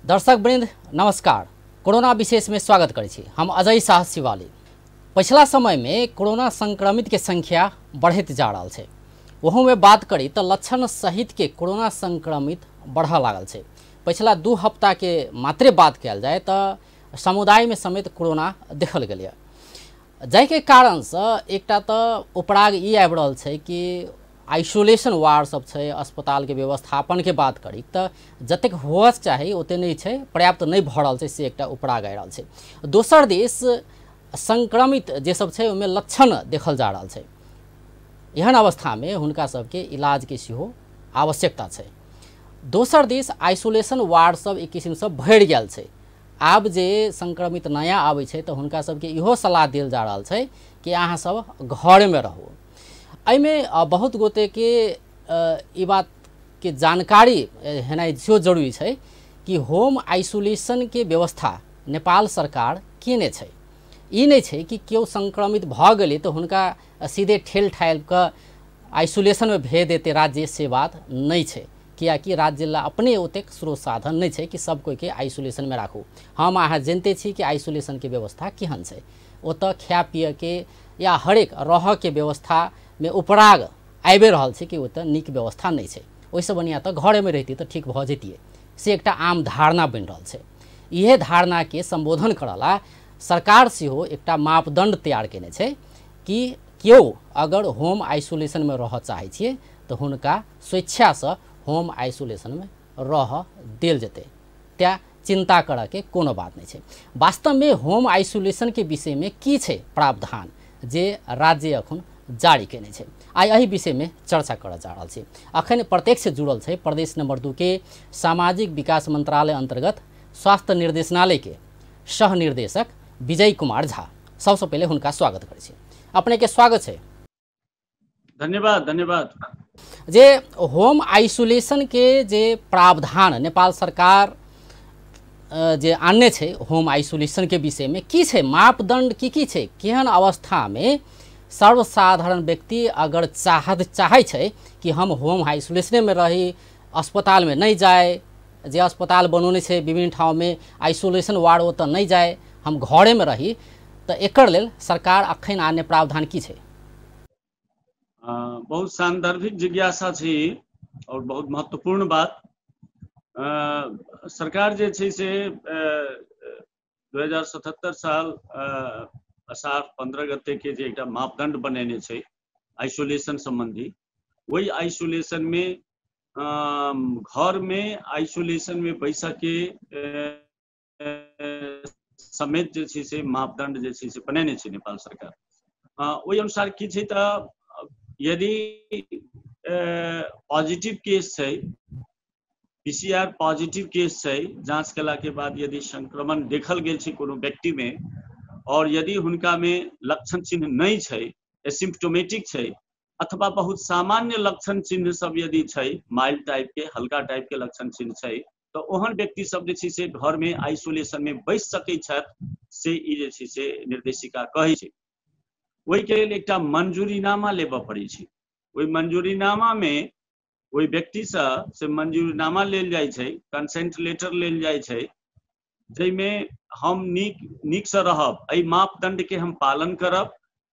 दर्शक वृंद नमस्कार। कोरोना विशेष में स्वागत करै छी। हम अजय शाह शिवाली। पिछला समय में कोरोना संक्रमित के संख्या बढ़त जा रहा है। वह में बात करी तो लक्षण सहित के कोरोना संक्रमित बढ़ा लागल है। पिछला 2 हफ्ता के मात्रे बात कल जाए तो समुदाय में समेत कोरोना देखल गया, जाय के कारण से एकटा तो उपराग ई आबि रहल है कि आइसोलेशन वार्ड सब है, अस्पताल के व्यवस्थापन के बात करी तो जतेक होवक चाही ओते नहीं है, पर्याप्त नहीं भ रहल है, से एकटा उपराग आ रहल है। दोसर देश संक्रमित जे सब है ओमे लक्षण देखल जा रहल है। एहन अवस्था में हुनका सबके इलाज के सेहो आवश्यकता है। दोसर देश आइसोलेशन वार्ड सब एक किस्म से भरि गेल है। आब जे संक्रमित नया आबै छै तो हुनका सबके इहो सलाह देल जा रहल है कि अहाँ सब घर में रहू। एहिमे बहुत गोटे के ई बात के जानकारी हेनाइ सेहो जरूरी है कि होम आइसोलेशन के व्यवस्था नेपाल सरकार केने छै। ई नहीं छै कि केओ संक्रमित भ गेलै तो हुनका सीधे ठेल ठाल के आइसोलेशन में भेज देते राज्य, से बात नहीं छै। कियाकि राज्य ला अपने ओतेक स्रोत साधन नहीं छै कि सब कोई के आइसोलेशन में राखू। हम अहाँ जानते छी कि आइसोलेशन के व्यवस्था केहन छै। ओतऽ खाय पिय के या हरेक रह के व्यवस्था में उपराग आबि रहल छै कि ओतऽ नीक व्यवस्था नहीं छै। ओइसे बढ़िया तो घरे में रहती तो ठीक भ जैतिए, से एकटा आम धारणा बनि रहल छै। इहे धारणा के संबोधन करला सरकार सेहो एकटा मापदंड तैयार केने छै कि केओ अगर होम आइसोलेशन में रह चाहे छिए तो हुनका स्वेच्छा से होम आइसोलेशन में रह देल जेतै। त्या चिंता करऽ के कोनो बात नहीं छै। वास्तव में होम आइसोलेशन के विषय में की छै प्रावधान जे राज्य अखन जारी केने छै, आइ एहि विषय में चर्चा करऽ जा रहल छै। अखन प्रत्यक्ष जुड़ल छै प्रदेश नंबर 2 के सामाजिक विकास मंत्रालय अंतर्गत स्वास्थ्य निर्देशनालय के सह निर्देशक विजय कुमार झा। सबसे पहले हुनका स्वागत करै छी। अपने के स्वागत है। धन्यवाद धन्यवाद। जे होम आइसोलेशन के जे प्रावधान नेपाल सरकार जे आने छै होम आइसोलेशन के विषय में की छै, मापदंड की छै, केहन अवस्था में सर्वसाधारण व्यक्ति अगर चाहे छै कि हम होम आइसोलेशन में रही, अस्पताल में नहीं जाए, जे अस्पताल बनौने छै विभिन्न ठाव में आइसोलेशन वार्ड ओतऽ नहीं जाए, हम घरे में रही, तो एकर लेल सरकार अखन आने प्रावधान की छै? बहुत सांदर्भिक जिज्ञासा छै और बहुत महत्वपूर्ण बात। सरकार जे छै से 2077 साल अषाढ़ 15 गते के जे एकटा मापदंड बनेने छै आइसोलेशन संबंधी, वही आइसोलेशन में घर में आइसोलेशन में बैसा के समेत जे छै से मापदंड जे छै से बनेने छै नेपाल सरकार। ओहि अनुसार की छै त यदि पॉजिटिव केस है, पीसीआर पॉजिटिव केस है, जांच कला के बाद यदि संक्रमण देखल गेल छै कोनो व्यक्ति में और यदि हुनका में लक्षण चिन्ह नहीं है, एसिम्प्टोमेटिक है अथवा बहुत सामान्य लक्षण चिन्ह सब यदि है, माइल्ड टाइप के हल्का टाइप के लक्षण चिन्ह है, तो ओहन व्यक्ति सब जे छै से घर में आइसोलेशन में बैस सकै छथि, से ई जे छै से निर्देशिका कहै छै। वही के लेल एकटा मंजूरीनामा लेबऽ पड़ै छै। वही मंजूरीनामा में वही व्यक्ति से मंजूरीनामा लेल जाइ छै, कंसेंट लेटर लेल जाइ छै, जैमे हम नीक से रहब, एहि मापदंड के हम पालन करब,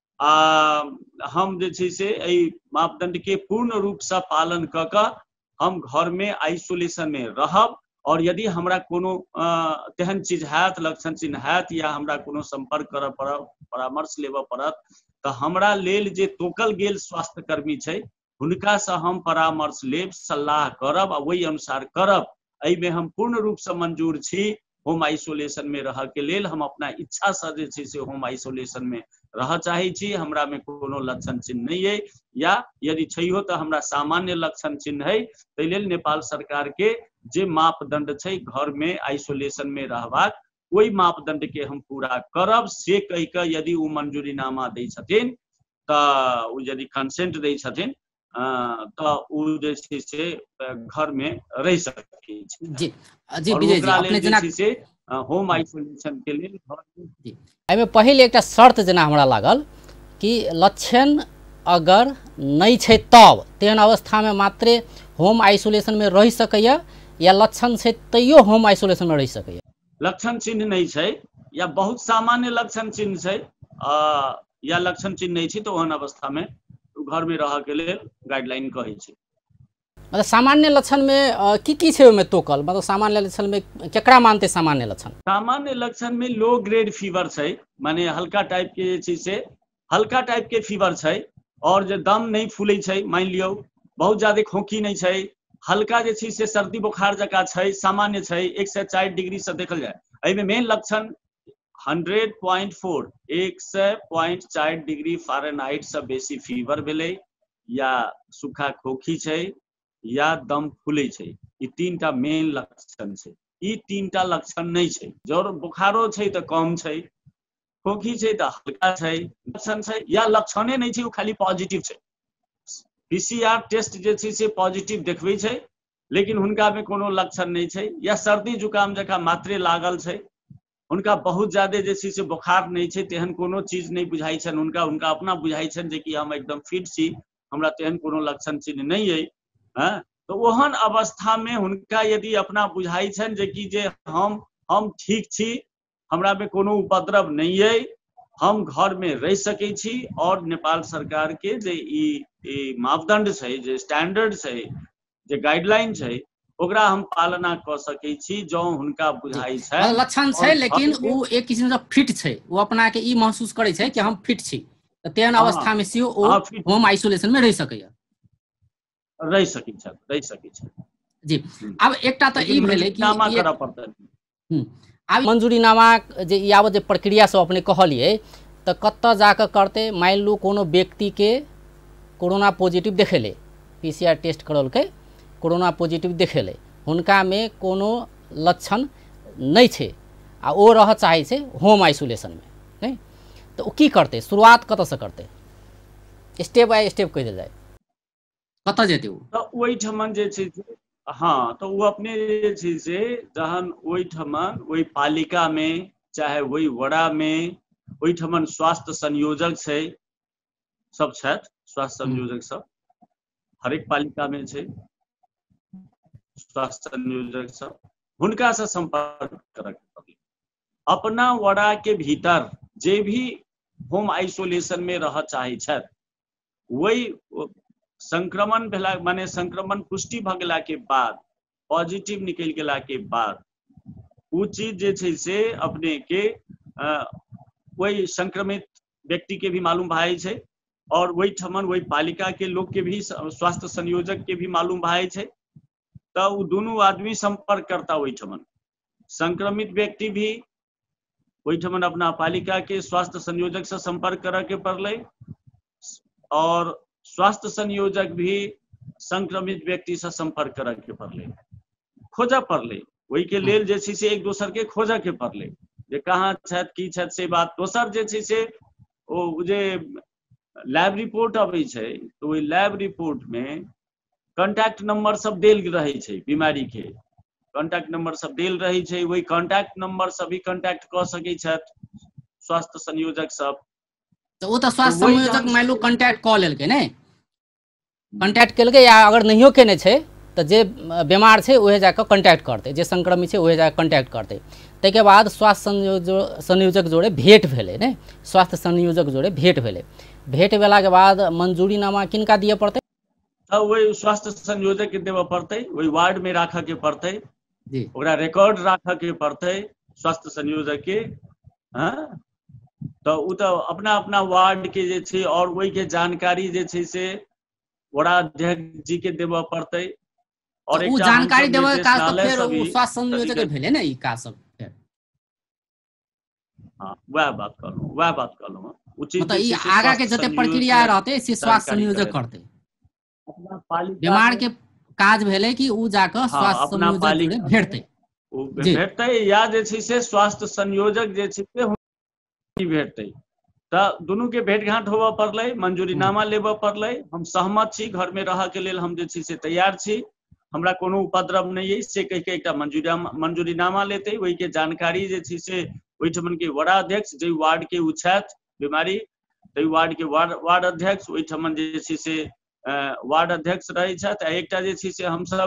हम जे छै से एहि मापदंड के पूर्ण रूप से पालन क के हम घर में आइसोलेशन में रहब, और यदि हमरा कोनो तेहन चीज हैत, लक्षण चिन्ह हैत या हमरा कोनो संपर्क करऽ पड़त, परामर्श लेबऽ पड़त, तो हमरा लेल जे तोकल गेल स्वास्थ्य कर्मी छै हुनका से हम परामर्श लेब, सलाह करब आ वही अनुसार करब। एहि में हम पूर्ण रूप से मंजूर छी होम आइसोलेशन में रह के लेल। हम अपना इच्छा से जे छै से होम आइसोलेशन में रह चाहे छी, हमरा में कोनो लक्षण चिन्ह नहीं है, या यदि छैहो तो हमरा सामान्य लक्षण चिन्ह है, ताहि लेल नेपाल सरकार के जे मापदंड छै घर में आइसोलेशन में रहबाक, वही मापदंड के हम पूरा करब, से कहि के यदि उ मंजूरीनामा दै छथिन तो यदि कंसेंट दै छथिन तो उ जे छै से घर में रह सकै छै। जी जी विजय जी, अपने जना से होम आइसोलेशन के लिए जी एहिमे पहिल एकटा शर्त जना हमरा लागल कि लक्षण अगर नहीं छै तब तेहन अवस्था में मात्रे होम आइसोलेशन में रह सकैया, या लक्षण छै तैयो होम आइसोलेशन में रहि सकैए? लक्षण चिन्ह नहीं छै या बहुत सामान्य लक्षण चिन्ह छै या लक्षण चिन्ह नहीं छै तो ओहन अवस्था में घर में रह के लेल गाइडलाइन कहै छै। मतलब सामान्य लक्षण में की छै ओहिमे तोकल? मतलब सामान्य लक्षण में केकरा मानते सामान्य लक्षण? सामान्य लक्षण में लो ग्रेड फीवर छै, माने हल्का टाइप के जे छै से हल्का टाइप के फीवर छै और जे दम नहीं फूलै छै, मान लियो बहुत ज्यादा खोखी नहीं छै, हल्का जे छै से सर्दी बुखार जका छै, सामान्य छै, 104 डिग्री से देखल जाए। एहि में मेन लक्षण 100.4 100.4 डिग्री फ़ारेनहाइट से बेसी फीवर भेलै या सूखा खोखी छै या दम फूलै छै, ई तीनटा मेन लक्षण छै। ई तीनटा लक्षण नहीं छै। जर बुखारो छै तो कम छै, खोखी छै तो हल्का छै, लक्षण छै या लक्षणे नहीं छै, वो खाली पॉजिटिव छै। पीसीआर टेस्ट जे छै से पॉजिटिव देखबै छै लेकिन हुनका में कोनो लक्षण नहीं छै, या सर्दी जुकाम जका मात्रे लागल छै, हुनका बहुत ज्यादा जे छै से बुखार नहीं छै, तेहन कोनो चीज नहीं बुझाई छन, हुनका अपना बुझाई छन जे कि हम एकदम फिट छी, हमरा तेहन कोनो लक्षण चिन्ह नहीं है। हाँ? तो ओहन अवस्था में हुनका यदि अपना बुझाई छन जे कि जे हम ठीक छी, हमरा में कोनो उपद्रव नहीं है, हम घर में रह सकै छी और नेपाल सरकार के जे ई मापदंड छै, जे स्टैंडर्ड छै, जे गाइडलाइन छै, ओकरा हम पालना क सकै छी जो हुनका बुझाई छै। लक्षण छै लेकिन वो एक किस्म से फिट छै, वो अपना के ई महसूस करे छै कि हम फिट छी, तो तेहन अवस्था में सेहो ओ होम आइसोलेशन में रह सकैए। रह सकै छै। जी। अब एकटा तो ई भेलै कि करऽ पड़तै। आब मंजूरीनामा जे यावत जे प्रक्रिया सब अपने कहलिए तो कत्ता जाकर करते? मान लू कोनो व्यक्ति के कोरोना पॉजिटिव देखेले, पीसीआर टेस्ट करलकै, कोरोना पॉजिटिव देखेले, हुनका में कोनो लक्षण नहीं छे आ ओ रह चाहे छे होम आइसोलेशन में, नहीं तो की करते? शुरुआत कत से करते? स्टेप बाय स्टेप कह जाए कत जेते? तो ओहि ठमन जे छै, हाँ, तो वो अपने जे छै से जहन ओहि ठमन ओहि पालिका में चाहे वही वड़ा में ओहि ठमन स्वास्थ्य संयोजक छै, सब छथि, स्वास्थ्य संयोजक सब हरेक पालिका में छै, स्वास्थ्य संयोजक सब, हुनका से संपर्क करऽ पड़लै। अपना वड़ा के भीतर जे भी होम आइसोलेशन में रह चाहे छथि, वही संक्रमण भेला माने संक्रमण पुष्टि भ गेला के बाद, पॉजिटिव निकल गेला के बाद वो चीज जे छै से अपने के वही संक्रमित व्यक्ति के भी मालूम भाई छै और वही ठमन वही पालिका के लोग के भी, स्वास्थ्य संयोजक के भी मालूम भाई छै, तो वो दोनों आदमी संपर्क करता वही ठमन। संक्रमित व्यक्ति भी वही ठमन अपना पालिका के स्वास्थ्य संयोजक से संपर्क करे के पड़लै और स्वास्थ्य संयोजक भी संक्रमित व्यक्ति से संपर्क करे के पड़लै, खोजऽ पड़लै, वही के लेल जे छै से एक दोसर के खोजऽ के पड़लै जे कहाँ छथि की छथि से बात। दोसर जे छै से ओ जे लैब रिपोर्ट अबै छै तो ओहि लैब रिपोर्ट में कॉन्टैक्ट नंबर सब देल रहै छै, बीमारी के कॉन्टैक्ट नंबर सब देल रहै छै, वही कॉन्टैक्ट नंबर से भी कॉन्टैक्ट क सकै छथि स्वास्थ्य संयोजक सब। तो वो तो स्वास्थ्य संयोजक मान लो कॉन्टैक्ट कऽ लेलकै, नहीं कॉन्टैक्ट केलकै, या अगर नहियो केने छै तो जे बीमार छै उहे जाकर कॉन्टैक्ट करते, जे संक्रमित छै उहे जाकर कॉन्टैक्ट करते। ताहिके बाद स्वास्थ्य संयोजक जोड़े भेंट भेलै, नहीं स्वास्थ्य संयोजक जोड़े भेंट भेलै, भेंट भेला के बाद मंजूरीनामा किनका दिए पड़ते? वही स्वास्थ्य संयोजक के देवऽ पड़तै, वही वार्ड में राखऽ के पड़तै, ओकरा रिकॉर्ड राखऽ के पड़तै स्वास्थ्य संयोजक के। हाँ, तो उ तो अपना अपना वार्ड के जे छै और वही के जानकारी जे छै से वड़ा अध्यक्ष जी के देवऽ पड़तै और एक जानकारी देवऽ का तो फिर स्वास्थ्य संयोजक के भेले ने ई का सब फिर। हाँ, वह बात कहलहुँ उचित, मतलब ई आगा के जते प्रक्रिया रहते से स्वास्थ्य संयोजक करते, बीमार के काज भेले कि उ जाकर स्वास्थ्य संयोजक जोड़े भेटतै या जे छै से स्वास्थ्य संयोजक जे छै से भेटतै, तो दुनू के भेंट घाट होबऽ पड़लै, मंजूरीनामा लेबऽ पड़लै। हम सहमत छी, घर में रह के लेल हम जे छै से तैयार छी, हमरा कोनो उपद्रव नहीं है से कह के एकटा मंजूरीनामा लेते, वही के जानकारी जे छै से ओहि ठमन के वड़ा अध्यक्ष जे वार्ड के उ छथि बीमारी, ताहि वार्ड के वार्ड अध्यक्ष ओहि ठमन जे छै से वार्ड अध्यक्ष रहै छथि, एकटा जे छै से हम सब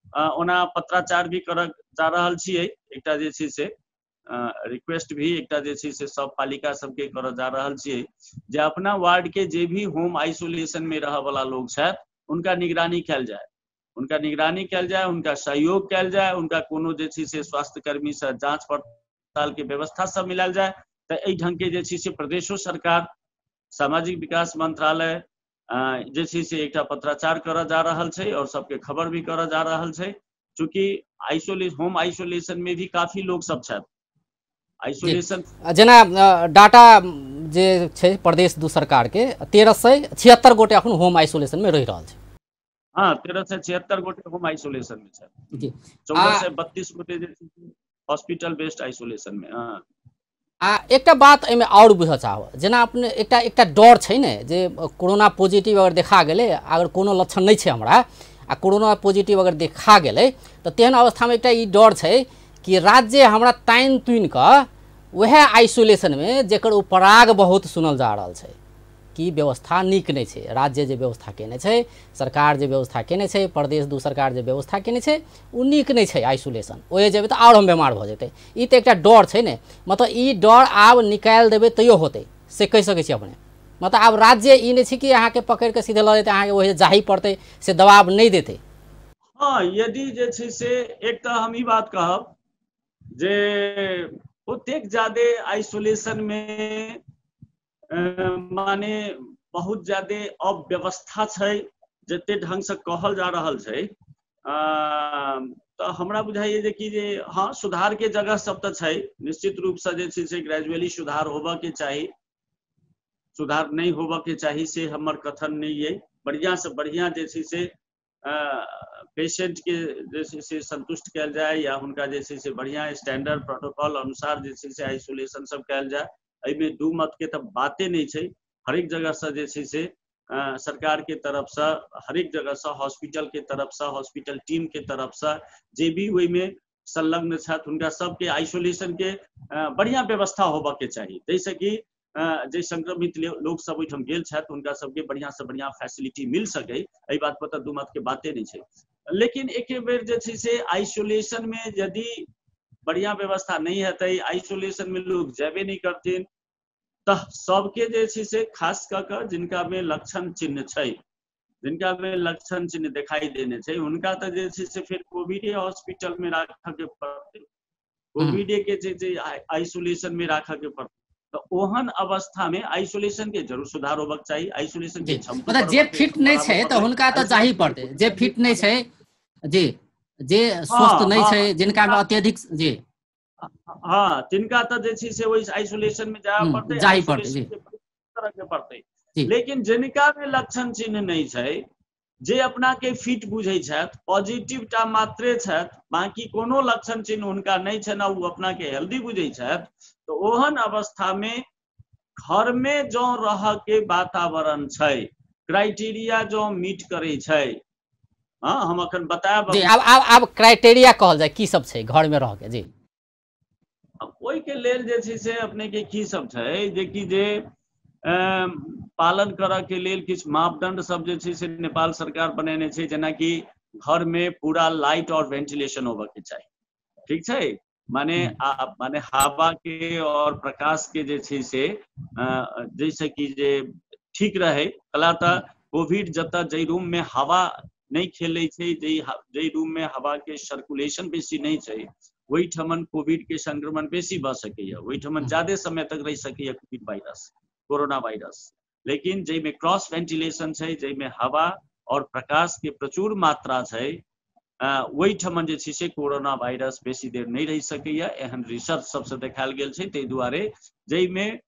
ओना पत्राचार भी कर जा रहल छियै, एकटा जे छै से रिक्वेस्ट भी एकटा जे छै से सब पालिका सबके कर जा रहल छियै जे अपना वार्ड के जे भी होम आइसोलेशन में रहऽ वाला लोग छथि उनका निगरानी कयल जाय, उनका सहयोग कयल जाय, उनका कोनो जे छै से स्वास्थ्य कर्मी से जांच पड़ताल के व्यवस्था सब मिलायल जाय। तऽ एहि ढंग के जे छै से प्रदेशो सरकार, सामाजिक विकास मंत्रालय जे छै से एकटा पत्राचार करऽ जा रहल छै और सबके खबर भी करऽ जा रहल छै, चूँकि होम आइसोलेशन में भी काफी लोग सब छथि। आइसोलेशन जेना डाटा जे छै प्रदेश दू सरकार के 1376 गोटे अखन होम आइसोलेशन में रहि रहल छै। हाँ, 1376 गोटे होम आइसोलेशन में छथि, 1432 गोटे जे हॉस्पिटल बेस्ड आइसोलेशन में। आ एकटा बात एहिमे और बुझऽ चाहब, जेना अपने एकटा डर छै ने जे कोरोना पॉजिटिव अगर देखा गेलै, अगर कोनो लक्षण नहीं छै हमरा आ कोरोना पॉजिटिव अगर देखा गेलै तऽ तेहन अवस्था में एकटा ई डर छै कि राज्य हमरा तानि तुनि कऽ वह आइसोलेशन में जेकर उपराग बहुत सुनल जा रहल छै कि व्यवस्था नीक नहीं छै, राज्य जे व्यवस्था केने छै, सरकार जे व्यवस्था केने छै, प्रदेश दू सरकार जे व्यवस्था केने छै ओ नीक नहीं छै आइसोलेशन, ओहे जेबै तऽ और हम बीमार भऽ जेतै। ई तऽ एकटा डर छै ने, मतलब ई डर आब निकालि देबै तैयो होतै से कहि सकै छी अपने। मतलब आब राज्य ई नहीं छै कि अहाँके पकड़ि कऽ सीधे लऽ जेतै, अहाँके ओहे जाही पड़तै, से दबाव नहीं देतै। हाँ, यदि जे छै से एक तऽ हम ई बात कहब जे ओतेक ज्यादे आइसोलेशन में माने बहुत ज्यादे अव्यवस्था छै जते ढंग से कहल जा रहल छै, तऽ हमरा बुझाइए जे कि जे हाँ सुधार के जगह सब तऽ छै, निश्चित रूप से जे छै से ग्रेजुअली सुधार होबऽ के चाही, सुधार नहीं होबऽ के चाही से हमर कथन नहीं है। बढ़िया से बढ़िया जे छै से पेशेंट के जे छै से संतुष्ट कयल जाय या हुनका जे छै से बढ़िया स्टैंडर्ड प्रोटोकॉल अनुसार जे छै से आइसोलेशन सब कयल जाय, एहिमे दू मत के तऽ बाते नहीं छै। हरेक जगह से जे छै से सरकार के तरफ से, हरेक जगह से, हॉस्पिटल के तरफ से, हॉस्पिटल टीम के तरफ से जे भी ओहि में संलग्न छथि हुनका सबके आइसोलेशन के बढ़िया व्यवस्था होबऽ के चाही, जैसे कि जे संक्रमित लोग सब ओहिठाम गेल छथि हुनका सबके बढ़िया से बढ़िया फैसिलिटी मिल सके, एहि बात पर तऽ दू मत के बाते नहीं छै। लेकिन एक बेर जे छै से आइसोलेशन में यदि बढ़िया व्यवस्था नहीं हेतै, आइसोलेशन में लोग जेबे नहीं करथिन, तऽ सबके जे छै से खास कऽ कऽ जिनका में लक्षण चिन्ह छै, जिनका में लक्षण चिन्ह दिखाई देने छै, हुनका तऽ जे छै से फिर कोविड हॉस्पिटल में राखऽ के पड़तै, कोविड के जे आइसोलेशन में राखऽ के पड़तै। तो ओहन अवस्था में आइसोलेशन के जरूर सुधार होबऽ के चाही, आइसोलेशन के क्षमता मतलब जे फिट नहीं छै तऽ हुनका तऽ जाही पड़तै, जे फिट नहीं छै जी, जे स्वस्थ नहीं छै, जिनका में अत्यधिक जी हाँ तिनका तऽ जे छै से ओहि आइसोलेशन में जाय पड़तै, जाही पड़तै आइसोलेशन जी के तरह के पड़तै। जी। लेकिन जिनका में लक्षण चिन्ह नहीं छै, जे अपना के फिट बुझै छथि, पॉजिटिव टा मात्रे छथि, बाकी कोनो लक्षण चिन्ह हुनका नहीं छै, ना वो अपना के हेल्दी बुझै छथि, तो ओहन अवस्था में घर में जो रह के वातावरण छै, क्राइटेरिया जो मीट करे छै, हाँ हम अखन बतायब जी। अब क्राइटेरिया कहल जाए की सब छै घर में रह के जी, ओहि के लेल जे छै से अपने के की सब छै जे कि जे पालन करऽ के लेल किछु मापदंड सब जे छै से नेपाल सरकार बनेने छै, जेना कि घर में पूरा लाइट और वेंटिलेशन होबऽ के चाही, ठीक छै, माने माने हवा के और प्रकाश के जे छै से जैसे कि जे ठीक रहे, कला तऽ कोविड जतऽ जै रूम में हवा नहीं खेलै छै, जै रूम में हवा के सर्कुलेशन बेसी नहीं छै, वही ठमन कोविड के संक्रमण बेसी भऽ सकैया, वही ठमन ज्यादा समय तक रहि सकैया कोविड वायरस, कोरोना वायरस। लेकिन जै में क्रॉस वेंटिलेशन छै, जै में हवा और प्रकाश के प्रचुर मात्रा छै, वही ठमन जे छै से कोरोना वायरस बेसी देर नहीं रहि सकैया, एहन रिसर्च सबसे देखायल गेल छै। ताहि दुआरे जै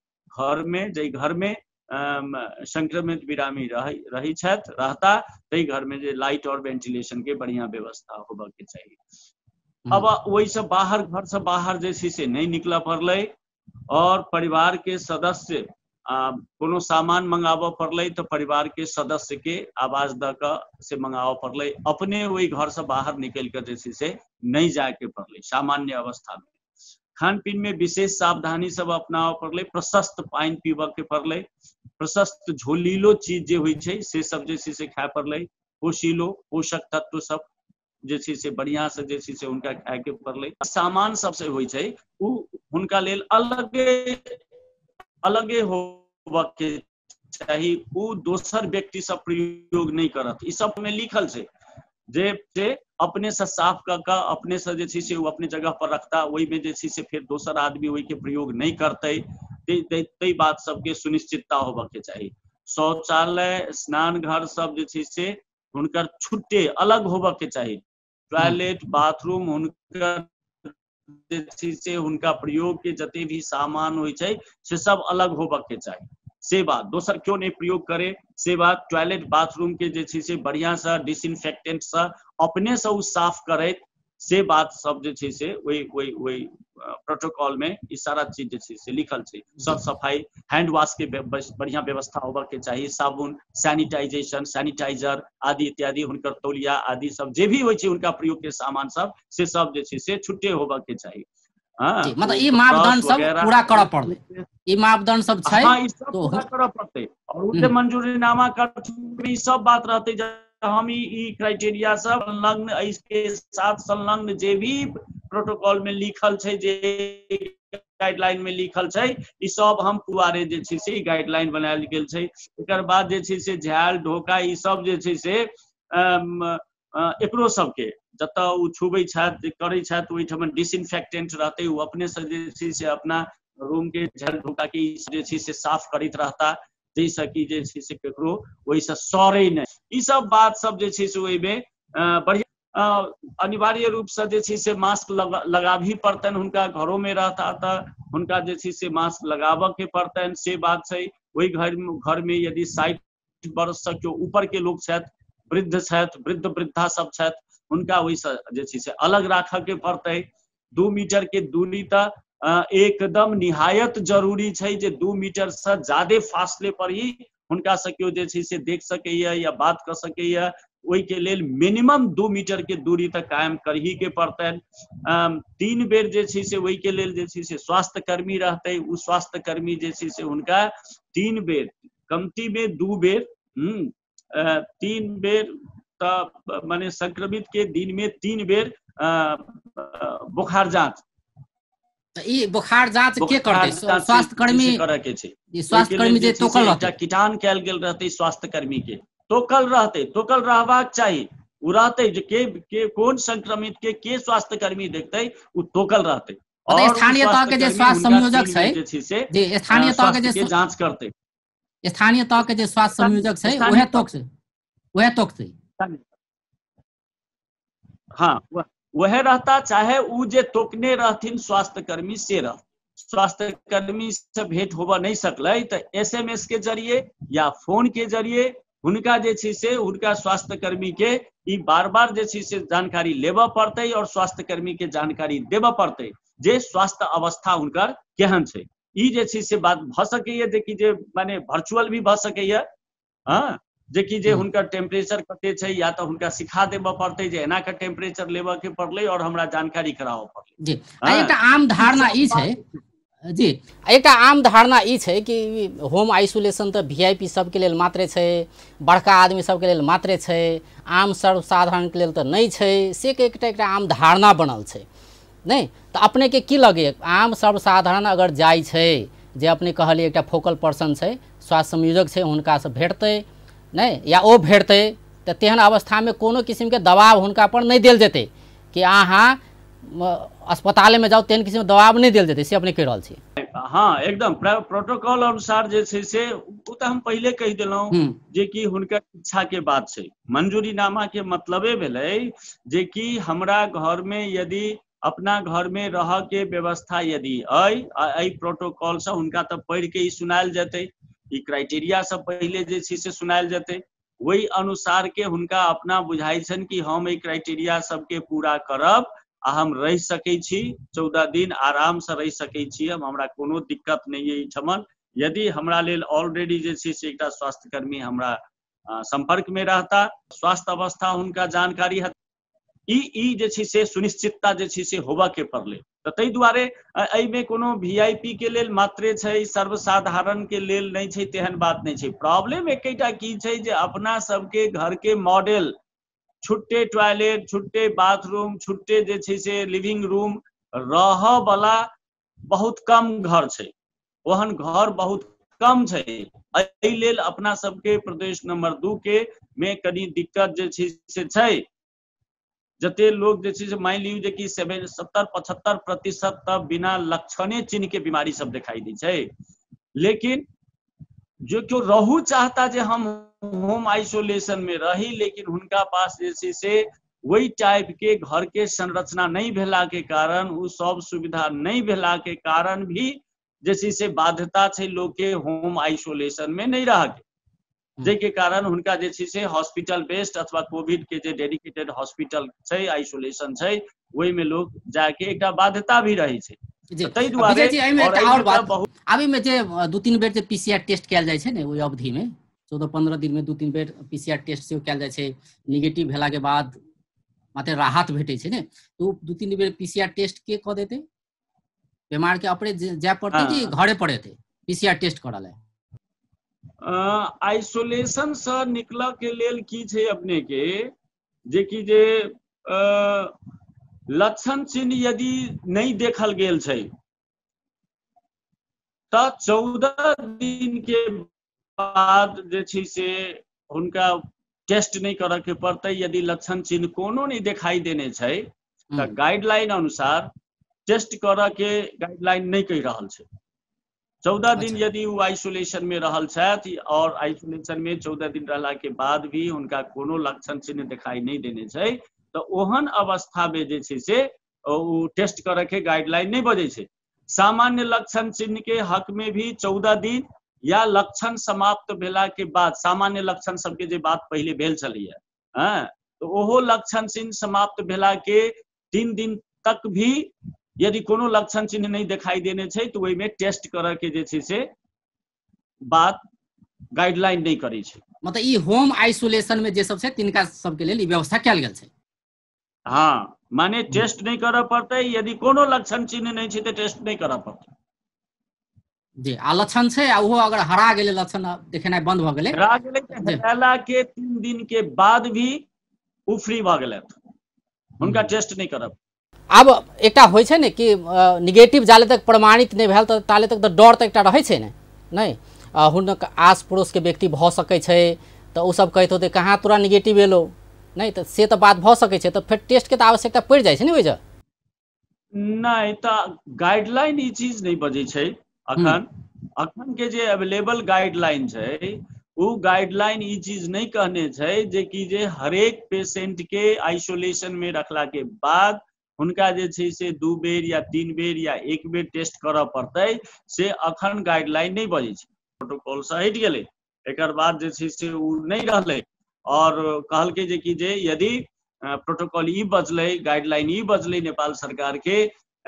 घर में संक्रमित बिरामी रही छथि, रहता, तै घर में जे लाइट और वेंटिलेशन के बढ़िया व्यवस्था होबऽ के चाहिए। अब वही सब बाहर, घर से बाहर जे छै से नहीं निकलऽ पड़लै, और परिवार के सदस्य कोनो सामान मंगाबऽ पड़लै तो परिवार के सदस्य के आवाज द कऽ से मंगाबऽ पड़लै, अपने वही घर से बाहर निकल कर जे छै से नहीं जाए के पड़लै। सामान्य अवस्था में खान पीन में विशेष सावधानी सब अपनाबऽ पड़लै, प्रशस्त पानि पीबऽ के पड़लै, प्रशस्त झोलीलो चीज जे होइ छै से सब जे छै से खाय पड़लै, पोषक तत्व सब जे छै से बढ़िया से जे छै से हुनका खाय के पड़लै। सामान सबसे होइ छै उ हुनका लेल अलगे अलगे होबऽ के चाही, उ दोसर व्यक्ति सब प्रयोग नहीं करत। ई सब में लिखल छै जे अपने से साफ कऽ अपने से जे छै से वो अपने जगह पर रखता, वही में जे छै से फिर दोसर आदमी वही के प्रयोग नहीं करते। तै बात सबके सुनिश्चितता होबऽ के चाही। शौचालय स्नान घर सब जे छै से हुनकर छुट्टे अलग होबऽ के चाही। टॉयलेट बाथरूम हुनकर जे छै से हुनका प्रयोग के जते भी सामान होइ छै से सब अलग होबऽ के चाही। से बात दोसर क्यों नहीं प्रयोग करे, से बात टॉयलेट बाथरूम के जे छै से बढ़िया से डिसइंफेक्टेंट से अपने से उ साफ करे, से बात सब जे छै से वही प्रोटोकॉल में ई सारा चीज जे छै से लिखल छै। सब सफाई हैंड वॉश के बढ़िया व्यवस्था होबऽ के चाही, साबुन सैनिटाइजेशन सैनिटाइजर आदि इत्यादि हुनकर तौलिया आदि सब जे भी होइ छै उनका प्रयोग के सामान सब से सब जे छै से छुट्टे होबऽ के चाही। जी, मतलब ई मापदंड सब पूरा करऽ पड़लै, ई मापदंड सब छै। हाँ, ई सब पूरा करऽ पड़तै और उसे मंजूरीनामा कर ई सब बात रहते हम ई क्राइटेरिया सब संलग्न इसके साथ संलग्न जे भी प्रोटोकॉल में लिखल छै, जे गाइडलाइन में लिखल छै, ई सब हम पुआरे जे छै से गाइडलाइन बनायल गेल छै। एकर बाद जे छै से झाल ढोका ई सब जे छै से एकरो सबके जतऽ उ छुबै छथि करै छथि ओहिठाम डिसइंफेक्टेंट रहते, उ अपने से जे छै से अपना रूम के झाल ढोका के जे छै से साफ करैत रहता, जैसे कि जे छै से केकरो ओहि से सड़े नहीं। ई सब बात सब जे छै से ओहि में बढ़िया अनिवार्य रूप से जे छै से मास्क लगाभी पड़तन। हुनका घरों में रहता तऽ हुनका जे छै से मास्क लगाबऽ के पड़तन, से बात छै। वही घर में यदि 60 वर्ष से केओ ऊपर के लोग छथि, वृद्ध छथि, वृद्ध वृद्धा सब छथि, हुनका वही से जे छै से अलग राखऽ के पड़तै। 2 मीटर के दूरी तऽ एकदम निहायत जरूरी छै, जे 2 मीटर से ज्यादा फासले पर ही हुनका से केओ जे छै से देख सकैया या बात कर सकैया। ओहि के लेल मिनिमम 2 मीटर के दूरी तक कायम करही के पड़तन। 3 बेर जे छै से ओहि के लेल जे छै से स्वास्थ्य कर्मी रहते, उ स्वास्थ्य कर्मी जे छै से हुनका 3 बेर कमती में 2 बेर 3 बेर तऽ माने संक्रमित के दिन में 3 बेर बुखार जांच। ई बुखार जांच के करते? स्वास्थ्य कर्मी करऽ के छै। स्वास्थ्य कर्मी जे तोकल रहते, कीटान कैल गेल रहते स्वास्थ्य कर्मी के तोकल रहते, तोकल रहबाक चाही। उ रहते जे के कोन संक्रमित के स्वास्थ्य कर्मी देखते, उ तोकल रहते। और स्थानीय तह के जे स्वास्थ्य संयोजक छै, जे स्थानीय तह के जे जांच करते, स्थानीय तह के जे स्वास्थ्य संयोजक छै वह तोकते। हाँ, वह रहता, चाहे उ जे तोकने रहथिन स्वास्थ्य कर्मी से रह। स्वास्थ्य कर्मी से भेंट होबऽ नहीं सकलै तो SMS के जरिए या फोन के जरिए हुनका जे छै से हुनका स्वास्थ्य कर्मी के ई बार बार जे छै से जानकारी लेबऽ पड़तै और स्वास्थ्य कर्मी के जानकारी देबऽ पड़तै जे स्वास्थ्य अवस्था हुनकर केहन छै। ई जे छै से बात भऽ सकैया, देखी जे माने वर्चुअल भी भऽ सकैया। हाँ, जेकि जे हुनकर टेम्परेचर कते छै, या तो हुनका सिखा देबऽ पड़तै जे एना के टेम्परेचर लेबऽ के पड़लै और हमरा जानकारी कराबऽ पड़लै। जी, एकटा आम धारणा ई छै जी, एकटा आम धारणा ई छै कि होम आइसोलेशन तऽ VIP सबके लेल मात्रे छै, बड़का आदमी सबके लेल मात्रे छै, आम सर्वसाधारण के लेल तऽ नहीं छै, से के एकटा आम धारणा बनल छै नहीं। तो अपने के की लगे, आम सर्वसाधारण अगर जाइ छै, जे अपने कहलिए एकटा फोकल पर्सन छै, स्वास्थ्य संयोजक छै, हुनका से भेटतै नहीं, या ओ भेटतै तऽ तेहन अवस्था में कोनो किस्म के दबाव हुनका पर नहीं देल जेतै कि अहाँ अस्पताल में जाओ, तेहन किसी में दबाव नहीं देल जेतै, से अपने कह रहल छी। हाँ, एकदम प्रोटोकॉल अनुसार जे छै से उ तऽ हम पहले कहि देलहुँ जे कि हुनकर इच्छा के बात छै। मंजूरीनामा के मतलबे भेलै जे कि हमरा घर में यदि अपना घर में रह के व्यवस्था यदि अइ प्रोटोकॉल से हुनका तऽ पढ़ के ई सुनायल जेतै, ई क्राइटेरिया सब पहले जे छै से सुनायल जेतै। वही अनुसार के हुनका अपना बुझाइ छनि कि हम एहि क्राइटेरिया सबके पूरा करब आ हम रह सकै छी, 14 दिन आराम से रह सकै छी, हमरा कोनो दिक्कत नहीं है एहिठमन। यदि हमरा लेल ऑलरेडी जे छै से एकटा स्वास्थ्य कर्मी हमरा संपर्क में रहता, स्वास्थ्य अवस्था हुनका जानकारी है, ई जे छै से सुनिश्चितता जे छै से होबऽ के पड़लै। तऽ ताहि दुआरे एहिमे कोनो VIP के लेल मात्रे छै, सर्वसाधारण के लेल नहीं छै, तेहन बात नहीं छै। प्रॉब्लम एकटा की छै जे अपना सबके घर के मॉडल छुट्टे टॉयलेट, छुट्टे बाथरूम, छुट्टे जे छै से लिविंग रूम रहऽ वाला बहुत कम घर छै, ओहन घर बहुत कम छै। एहि लेल अपना सबके प्रदेश नंबर 2 के में कनी दिक्कत जे छै से छै। जते लोग जे छै से मान लियौ जे कि 70-75% तक बिना लक्षणे चिन्ह के बीमारी सब दिखाई दै छै। लेकिन जो क्यों रहू चाहता जे हम होम आइसोलेशन में रही, लेकिन उनका पास जे छै से वही टाइप के घर के संरचना नहीं भेला के कारण, उ सब सुविधा नहीं भेला के कारण भी जे छै से बाध्यता छै लोग के होम आइसोलेशन में नहीं रह के, जेके कारण उनका जे छै से हॉस्पिटल बेस्ड अथवा कोविड के जे डेडिकेटेड हॉस्पिटल छै, आइसोलेशन छै, वही में लोग जाके एकटा बाध्यता भी रही छै। जी तै दुआरे विजय जी, एहिमे और एकटा और बात, बहुत अभी में जे 2-3 बेर जे पीसीआर टेस्ट कयल जाइ छै ने, ओहि अवधि में 14-15 दिन में 2-3 बेर पीसीआर टेस्ट से कयल जाइ छै, निगेटिव भेला के बाद मात्र राहत भेटै छै ने, तो 2-3 बेर पीसीआर टेस्ट के कऽ देतै बीमार के? अपने जाय पड़तै कि घरे पर एतै पीसीआर टेस्ट करऽ ले? आइसोलेशन से निकलऽ के लेल की छै अपने के, जे कि जे लक्षण चिन्ह यदि नहीं देखल गेल छै तऽ 14 दिन के बाद जे छै से हुनका टेस्ट नहीं करऽ के पड़तै। यदि लक्षण चिन्ह कोनो नहीं दिखाई देने छै तऽ गाइडलाइन अनुसार टेस्ट करऽ के गाइडलाइन नहीं कहि रहल छै। 14 दिन यदि वो आइसोलेशन में रहल छथि और आइसोलेशन में 14 दिन रहला के बाद भी उनका कोनो लक्षण चिन्ह दिखाई नहीं देने छै, तो ओहन अवस्था में जे छै से वो टेस्ट करऽ के गाइडलाइन नहीं बजै छै। सामान्य लक्षण चिन्ह के हक में भी 14 दिन या लक्षण समाप्त भेला के बाद, सामान्य लक्षण सबके जे बात पहले भेल छलैया, तो ओहो लक्षण चिन्ह समाप्त भेला के 3 दिन तक भी यदि कोनो लक्षण चिन्ह नहीं दिखाई देने छै तो वही में टेस्ट करऽ के जे छै से बात गाइडलाइन नहीं करै छै। मतलब ई होम आइसोलेशन में जे सब छै तिनका सबके लेल ई व्यवस्था कयल गेल छै। हाँ, माने टेस्ट नहीं करऽ पड़तै, यदि कोनो लक्षण चिन्ह नहीं छै तो टेस्ट नहीं करऽ पड़तै। जी, आ लक्षण छै आ ओहो अगर हरा गेलै, लक्षण देखेनाइ बंद भऽ गेलै, हरा गेलै तऽ हराला के 3 दिन के बाद भी उ फ्री भऽ गेलथि, हुनका टेस्ट नहीं करब। आब एकटा होइ छै ने कि निगेटिव जाले तक प्रमाणित नहीं भेल तऽ ताले तक तऽ डर तऽ एकटा रहै छै ने, नहीं हुनक आस पड़ोस के व्यक्ति भऽ सकै छै तऽ ओ सब कहैत होतै कहाँ तोरा निगेटिव एलो, नहीं तो से तो बात भऽ सकै छै, तो फिर टेस्ट के तो आवश्यकता पड़ जाइ छै ने ओइजा। नहीं तो गाइडलाइन ई चीज नहीं बजै छै अखन के जे अवेलेबल गाइडलाइन छै, वो गाइडलाइन ई चीज नहीं कहने छै जे कि जे हरेक पेशेंट के आइसोलेशन में रखला के बाद हुनका जे छै से 2 बेर या 3 बेर या 1 बेर टेस्ट करऽ पड़तै, से अखन गाइडलाइन नहीं बजै छै। प्रोटोकॉल से हटि गेलै, एकर बाद जे छै से उ नहीं रहलै और कहलकै जे कि जे यदि प्रोटोकॉल ई बजलै, गाइडलाइन ई बजलै नेपाल सरकार के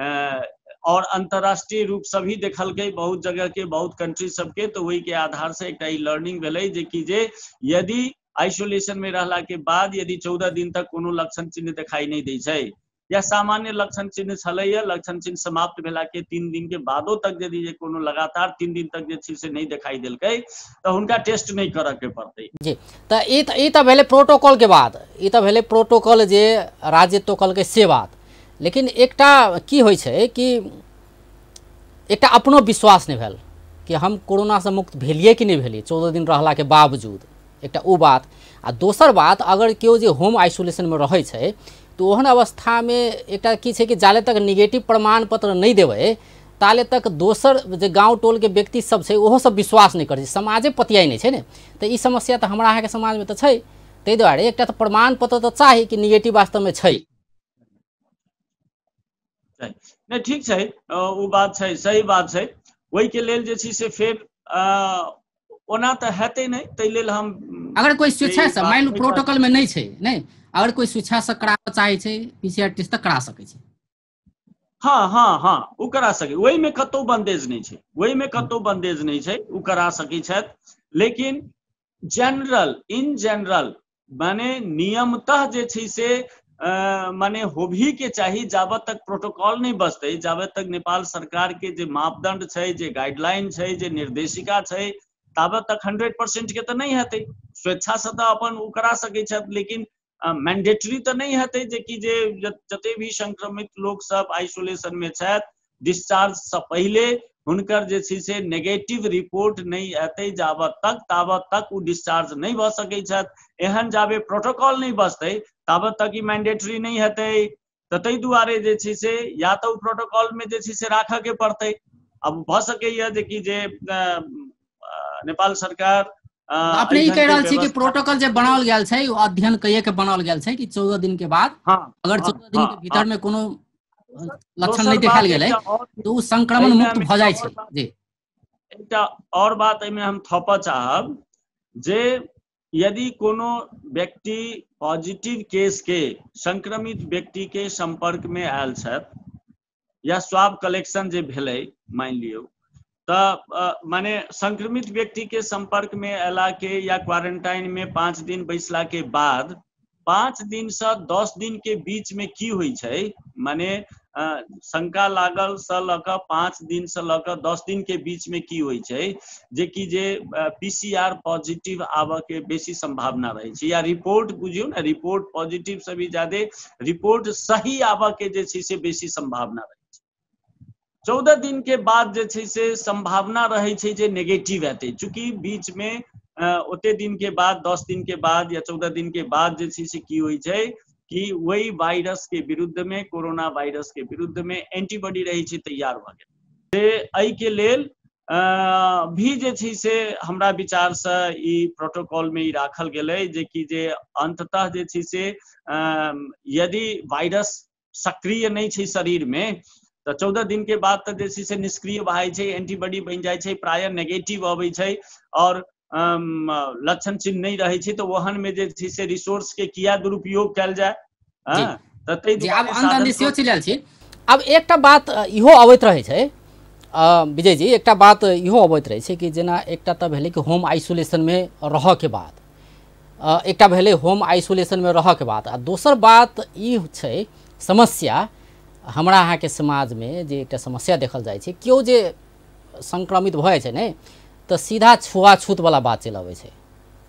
और अंतर्राष्ट्रीय रूप से भी देखलकै बहुत जगह के, बहुत कंट्री सबके, तो वही के आधार से एक लर्निंग भेलै जे कि जे यदि आइसोलेशन में रहला के बाद यदि 14 दिन तक कोनो लक्षण चिन्ह दिखाई नहीं दै छै या सामान्य लक्षण चिन्ह छलैया, लक्षण चिन्ह समाप्त भेला के 3 दिन के बादो तक यदि जे कोनो लगातार 3 दिन तक जे छै से नहीं दिखाई देलकै तो हुनका टेस्ट नहीं करऽ के पड़तै। जी, तो ई तो भेलै प्रोटोकॉल के बाद, ई तो भेलै प्रोटोकॉल जे राज्य तोकलकै से बात। लेकिन एकटा की होइ छै कि एकटा अपनो विश्वास नहीं भेल कि हम कोरोना से मुक्त भेलिए कि नहीं भेलिए 14 दिन रहला के बावजूद, एकटा ओ बात। आ दोसर बात, अगर केओ जे होम आइसोलेशन में रहै छै तो ओहन अवस्था में एकटा की छै कि जाले तक निगेटिव प्रमाण पत्र नहीं देबै ताले तक दोसर जे गाँव टोल के व्यक्ति सब छै ओहो सब विश्वास नहीं करै छै, समाजे पतियाई नहीं छै ने। तो ई समस्या तो हमरा अहाँके समाज में तो छै, ताहि दुआरे एकटा तो प्रमाण पत्र तो चाही कि निगेटिव वास्तव में छै। नहीं ठीक छै, वो बात छै, सही बात छै। वही के लेल जे छै से फेर ओना तो हेतै नहीं, तै लेल हम अगर कोई स्वेच्छा से मान लो प्रोटोकॉल में नहीं छै, नहीं अगर कोई स्वेच्छा से कराबऽ चाहे छै पीसीआर टेस्ट तऽ करा सकै छै। हाँ हाँ हाँ, वो करा सके, वही में कतौ बंदेज नहीं छै, वही में कतौ बंदेज नहीं छै, वो करा सकै छथि। लेकिन जनरल इन जनरल माने नियमतः जे छै से माने होभी के चाही, जाबत तक प्रोटोकॉल नहीं बचतै, जाबत तक नेपाल सरकार के जे मापदंड छै, जे गाइडलाइन छै, जे निर्देशिका छै, ताबत तक 100% के तो नहीं हेतै। स्वेच्छा से तो अपन वो करा सकै छथि, लेकिन मैंडेटरी तो नहीं हेतै जे कि जे जते भी संक्रमित लोग सब आइसोलेशन में छथि डिस्चार्ज से पहले हुनकर जे छै से नेगेटिव रिपोर्ट नहीं एतै ताबत तक वो डिस्चार्ज नहीं भ सकै छथि। एहन जाबे प्रोटोकॉल नहीं बसतै ताबत तक ई मैंडेटरी नहीं हेतै। तो ताहि दुआरे जे छै से या तो प्रोटोकॉल में जे छै से राखऽ के पड़तै। अब भ सकैया जे कि जे नेपाल सरकार अपने ई कह रहल छी कि प्रोटोकॉल जे बनाओल गेल छै ओ अध्ययन कइए के बनाओल गेल छै कि 14 दिन के बाद अगर 14 दिन के भीतर में कोनो लक्षण नहीं देखायल गेलै तो उ संक्रमण मुक्त भ जाय छै। जी एकटा और बात एहिमे हम थपऽ चाहब जे यदि कोनो व्यक्ति पॉजिटिव केस के संक्रमित व्यक्ति के संपर्क में आयल छथि या स्वाब कलेक्शन जे भेलै मान लियौ तो माने संक्रमित व्यक्ति के संपर्क में अला के या क्वारंटाइन में 5 दिन बैसला के बाद 5 दिन से 10 दिन के बीच में की हुई छै माने शंका लागल से लऽ कऽ 5 दिन से लऽ कऽ 10 दिन के बीच में की हुई छै जे कि जे पीसीआर पॉजिटिव आबऽ के बेसी संभावना रहे छै या रिपोर्ट बुझियो ना रिपोर्ट पॉजिटिव से भी ज्यादा रिपोर्ट सही आबऽ के जे छै से बेसी संभावना रहे। 14 दिन के बाद जे छै से संभावना रहे छै जे नेगेटिव हेतै चूंकि बीच में ओते दिन के बाद 10 दिन के बाद या 14 दिन के बाद जे छै से की होइ छै कि वही वायरस के विरुद्ध में कोरोना वायरस के विरुद्ध में एंटीबॉडी रहे छै तैयार भ गेल। एहि के लेल भी जे छै से हमरा विचार से ई प्रोटोकॉल में ई राखल गेलै जे कि जे अंततः जे छै से यदि वायरस सक्रिय नहीं छै शरीर में तो 14 दिन के बाद तो जे छै से निष्क्रिय भए छै एंटीबॉडी बन जाए छै प्राय नेगेटिव अबै छै और लक्षण चिन्ह नहीं रहे छै तो वहन में जे छै से रिसोर्स के किया दुरुपयोग कैल जाए। अब अंत दिशो चलल छी। अब एकटा बात इहो अबैत रहे छै विजय जी एकटा बात इहो अबैत रहे छै कि जेना एकटा त भेलै कि होम आइसोलेशन में रहऽ के बाद एकटा भेलै होम आइसोलेशन में रहऽ के बाद आ दोसर बात ई छै समस्या हमरा अहाँ के समाज में जे एकटा समस्या देखल जाय छै केओ जे संक्रमित भए छै ने तो सीधा छुआछूत वाला बात चलि अबै छै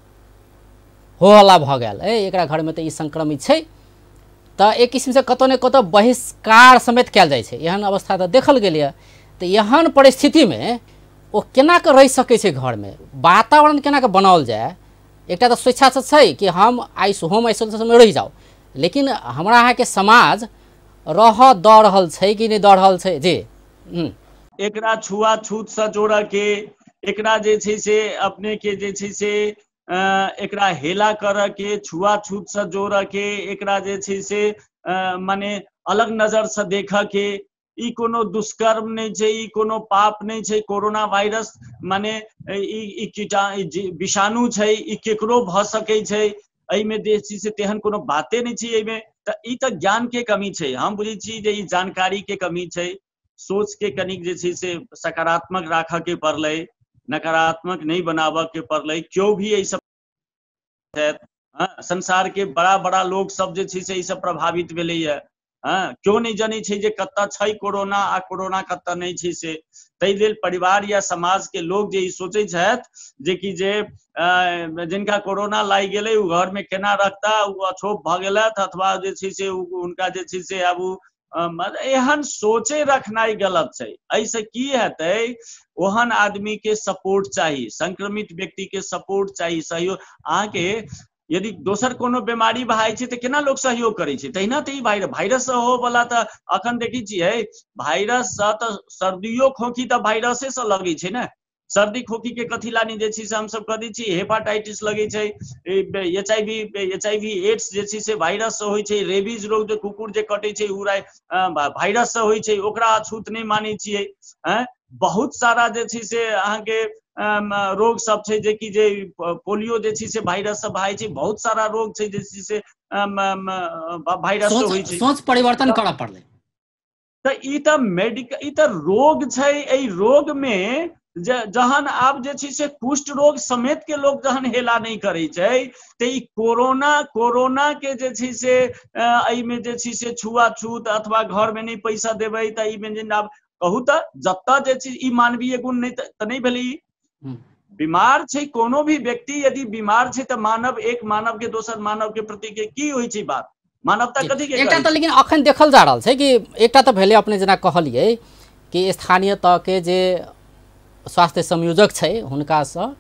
हो हल्ला भऽ गेल एकरा घर में तो ई संक्रमित छै तो एक किस्म से कतौ ने कतौ बहिष्कार समेत कयल जाय छै। एहन अवस्था तो देखल गेल है। तो एहन परिस्थिति में ओ केना के रहि सकै छै घर में वातावरण केना के बनाओल जाए। एकटा तो स्वेच्छा से छै कि हम होम आइसोलेशन में रहि जाओ लेकिन हमरा अहाँ के समाज रह दऽ रहल छै कि नहीं दऽ रहल छै। जी एकरा छुआछूत से जोड़ के एकरा जे छै से अपने के जे छै से एकरा हेला कर के छुआछूत से जोड़ के एकरा जे छै से माने अलग नजर से देख के ई कोनो दुष्कर्म नहीं छै ई कोनो पाप नहीं छै। कोरोना वायरस माने ई विषाणु छै ई केकरो भ सकै छै एहिमे जे छै से तेहन कोनो बाते नहीं छै। एहिमे ई त ज्ञान के कमी छै। हम बुझै छी जे ई जानकारी के कमी छै सोच के कनिक जे छै से सकारात्मक राखऽ के पड़लै नकारात्मक नहीं बनाबऽ के पड़लै। क्यों भी यही सब संसार के बड़ा बड़ा लोग सब जे छै से ई सब प्रभावित भेलै है क्यों नहीं जानै छै जे कत्ता छै कोरोना आ कोरोना कत्ता नहीं छै से। ताहि लेल परिवार या समाज के लोग जे ई सोचै छथि जे कि जे जिनका कोरोना लागि गेलै उ घर में केना रखता उ अछोप भ गेलथि अथवा जे छै से उनका जे छै से आब एहन सोचे रखनाइ गलत छै। ऐसे की हेतै ओहन आदमी के सपोर्ट चाहिए संक्रमित व्यक्ति के सपोर्ट चाहिए सहयोग अहाँ के यदि दोसर कोनो बीमारी भए छै तो केना लोग सहयोग करे छै तहिना तो ई वायरस से हो वाला तो अखन देखी छियै वायरस से तो सर्दियो खोखी तो वायरसे से लगे छै ना। सर्दी खोखी के कथी लानी जे छै से हम सब कह दै छी हेपाटाइटिस लगे छै HIV एड्स जे छै से वायरस से होइ छै रेबीज रोग जे कुकुर जे कटे छै उ वायरस से होइ छै ओकरा अछूत नहीं मानै छियै। बहुत सारा जे छै से अहाँ के रोग सब छै जे कि जे पोलियो जे छै से वायरस से भाई छै बहुत सारा रोग छै जे छै से वायरस से होइ छै। सोच परिवर्तन करऽ पड़लै तो ई त मेडिकल ई त रोग छै। एई रोग में जहन आब जे छै से कुष्ठ रोग समेत के लोग जहन हेला नहीं करे छै तो ई कोरोना के जे छै से एई में जे छै से छुआछूत अथवा घर में नहीं पैसा देबै त ई में आब कहू त जत्ता जे छै ई मानवीय गुण नहीं त नहीं भेलै। बीमार छै कोनो भी व्यक्ति यदि बीमार छै त मानव एक मानव के दोसर मानव के प्रति के की होइ छै बात, मानवता कथी के एकटा त लेकिन अखन देखल जा रहल छै कि एकटा त भेले अपने जेना कहलिए कि स्थानीय तह के जे स्वास्थ्य संयोजक छै हुनका से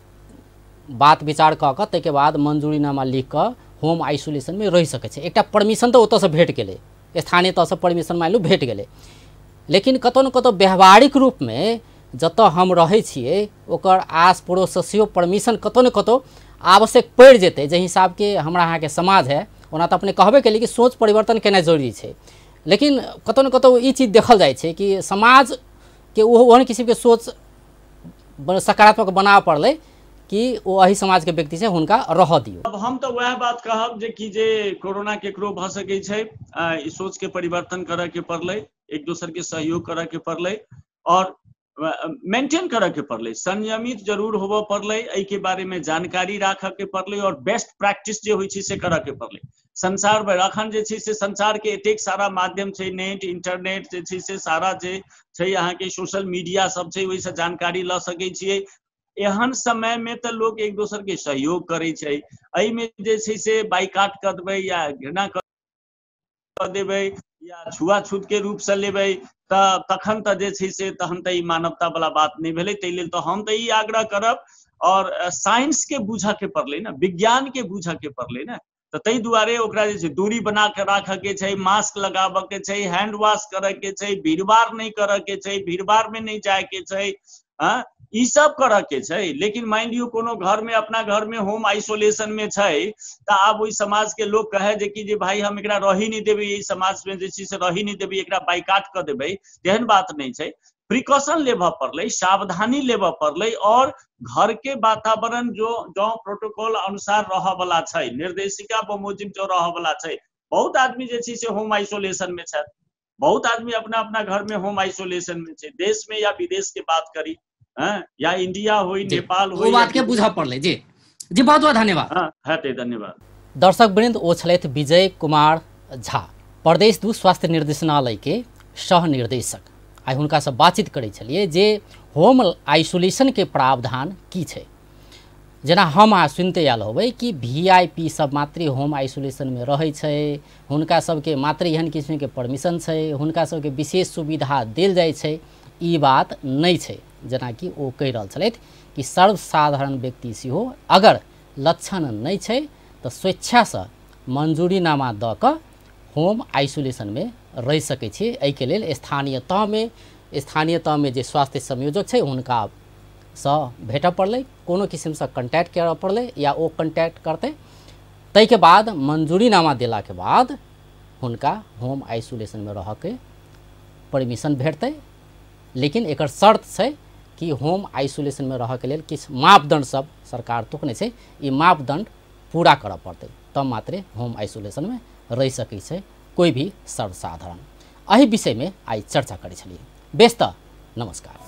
बात विचार क के तै के बाद मंजूरीनामा लिख के होम आइसोलेशन में रह सके छै। एकटा परमिशन त ओतऽ से भेट गेलै, स्थानीय तह से परमिशन मान लू भेट गेलै, लेकिन कतौ न कतौ व्यवहारिक रूप में जतऽ हम रहै छियै ओकर आस पड़ोस से सेहो परमिशन कतौ न कतौ आवश्यक पड़ जेतै। जे हिसाब के हमरा अहाँ के समाज है ओना तो अपने कहबे केली कि सोच परिवर्तन केना जरूरी छै, लेकिन कतौ न कतौ ई चीज देखल जाइ छै कि समाज के ओहन किस्म के सोच सकारात्मक बनाबऽ पड़लै कि वो अही समाज के व्यक्ति से हुनका रह दियो। अब हम तो वह बात कहब जे कि जे कोरोना केकरो भ सकै छै, ई सोच के परिवर्तन करे के पड़लै, एक दोसर के सहयोग करे के पड़लै और मेंटेन करे के पड़लै, संयमित जरूर होबऽ पड़लै, एहि के बारे में जानकारी राखे के पड़लै और बेस्ट प्रैक्टिस जे होइ छै से करे के पड़लै। संसार में अखन जे छै से संसार के एतेक सारा माध्यम छै, नेट इंटरनेट जे छै से सारा जे छै अहाँ के सोशल मीडिया सब छै, ओहि से जानकारी ल सकै छियै। एहन समय में तो लोग एक दोसर के सहयोग करे छै, एहि में जे छै से बाइकाट कर देबै या घृणा कर देबै या छुआछूत के रूप से लेबै तखन त जे छै से तहन त ई मानवता वाला बात नहीं भेलै। तै लेल तो हम त ई आग्रह करब और साइंस के बूझे के पड़लै ना, विज्ञान के बूझे के पड़लै ना, तो तै दुआरे ओकरा जे छै दूरी बना के राखे के छै, मास्क लगाबे के छै, हैंड वॉश करे के छै, भीड़भाड़ नहीं करे के छै, भीड़भाड़ में नहीं जाए के छै, हाँ ई सब करे के छै। लेकिन मान लियो कोनो घर में अपना घर में होम आइसोलेशन में छै त आब ओई समाज के लोग कहे जे कि जे भाई हम एकरा रही नहीं देबै, ई समाज में जे छै से रही नहीं देबै, एकरा बाइकाट कर देबै, तेहन बात नहीं छै। प्रिकॉशन लेबऽ पड़लै, सावधानी लेबऽ पड़लै और घर के वातावरण जो प्रोटोकॉल अनुसार रहऽ वाला छै, निर्देशिका बमोजिम जो रहऽ वाला छै। बहुत आदमी जे छै से होम आइसोलेशन में छै, बहुत आदमी अपना अपना घर में होम आइसोलेशन में छै, देश में या विदेश के बात करी या इंडिया हो नेपाल हो, बात के बुझा पड़ले जी जी बहुत बहुत धन्यवाद। हाँ हेतै, धन्यवाद। दर्शक वृंद ओ छलथि विजय कुमार झा, प्रदेश 2 स्वास्थ्य निर्देशनालय के सह निर्देशक। आई हुनका से बातचीत करै छलिए जे होम आइसोलेशन के प्रावधान की छै। जेना हम अहाँ सुनते आयल होबै कि VIP सब मात्र होम आइसोलेशन में रहै छै, हुनका सबके मात्र एहन किस्म के परमिशन छै, हुनका सबके विशेष सुविधा देल जाइ छै, ई बात नहीं छै। जेना कि ओ कहि रहल छलथि कि सर्वसाधारण व्यक्ति सेहो अगर लक्षण नहीं छै तो स्वेच्छा से मंजूरीनामा द क होम आइसोलेशन में रह सकै छी। एहि के लेल स्थानीय तह में जे स्वास्थ्य संयोजक छै हुनका से भेटऽ पड़लै, कोनो किस्म से कॉन्टैक्ट करऽ पड़लै या ओ कॉन्टैक्ट करते, तै के बाद मंजूरीनामा देला के बाद हुनका होम आइसोलेशन में रह के परमिशन भेटतै। लेकिन एकर शर्त छै कि होम आइसोलेशन में रह के लेल किछु मापदंड सब सरकार तोकने छै, ई मापदंड पूरा करऽ पड़तै तब मात्र होम आइसोलेशन में रह सकै छै कोई भी सर्वसाधारण। एहि विषय में आई चर्चा करै छलिए। बेस्त नमस्कार।